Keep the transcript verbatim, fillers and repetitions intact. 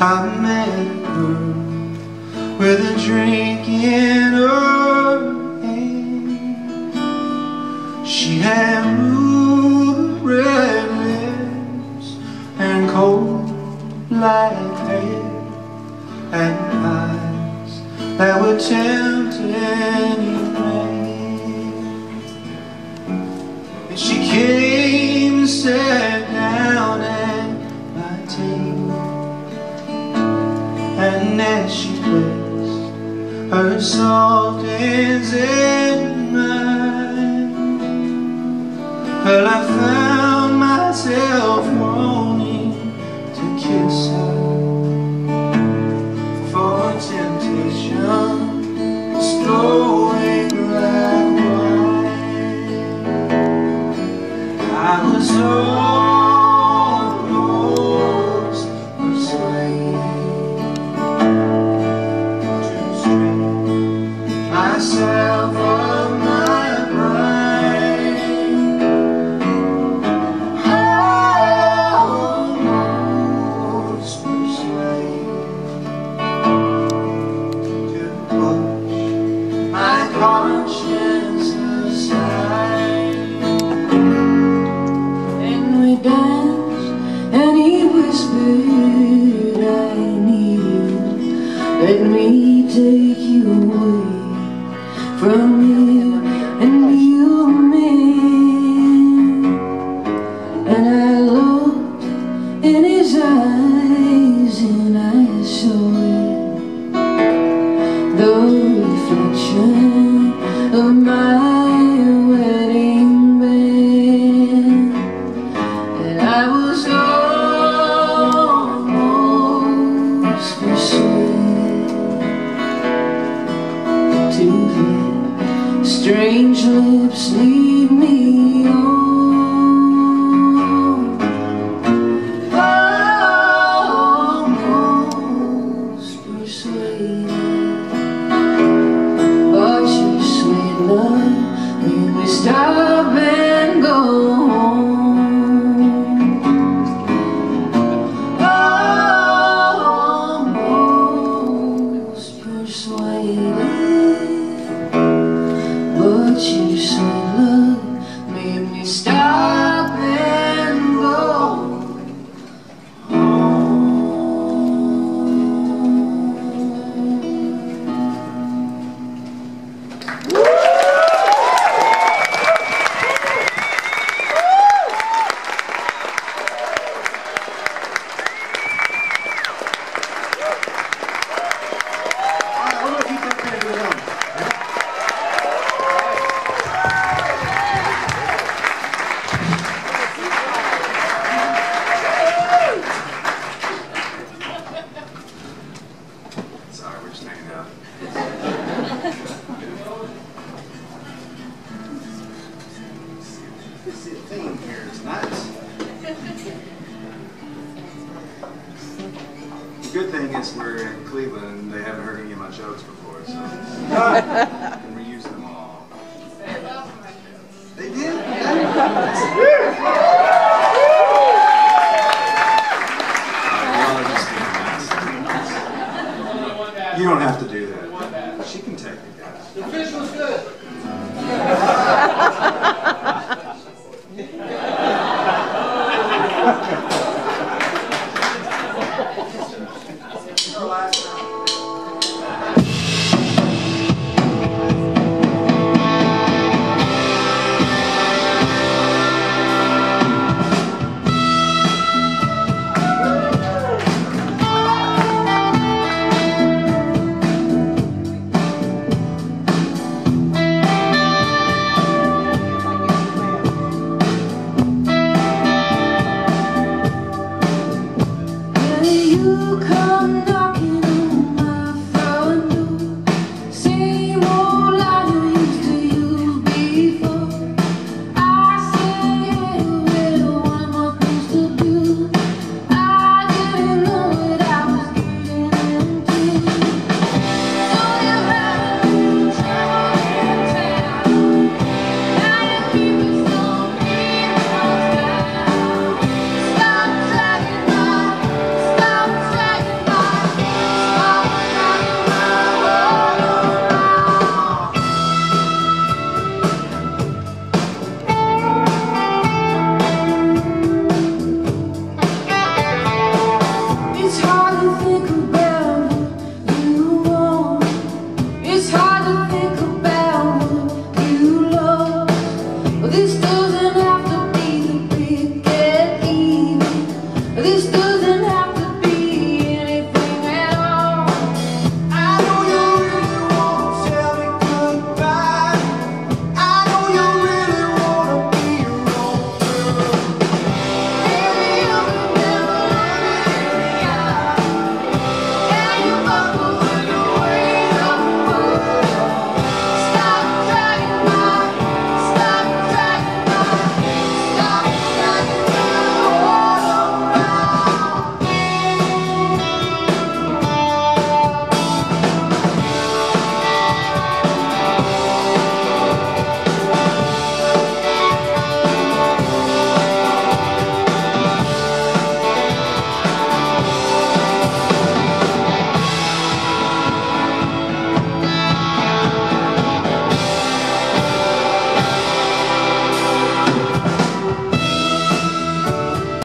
I met a girl with a drink in her hand. She had ruby red lips and cold black hair and eyes that would tempt any man. And she came and sat down at my table, and as she placed her soft hands in mine, well, I found myself wanting to kiss her, for temptation is flowing like wine. I was almost persuaded to strip myself of my pride. Almost persuaded to push my conscience aside. And we danced, and he whispered, I need you, let me take you away from you and you man. And I looked in his eyes and I saw it, the reflection of my wedding band. And I was almost persuaded to hear strange lips lead me on. Almost persuaded, but your sweet love made me stop and go home. Almost persuaded, but your sweet love made me stop and go home. Sorry, we're just hanging out. I see a theme here tonight. The good thing is we're in Cleveland and they haven't heard any of my jokes before, so I can reuse them all. They did? You don't have to do that. She can take it, guys. The fish was good. You come knock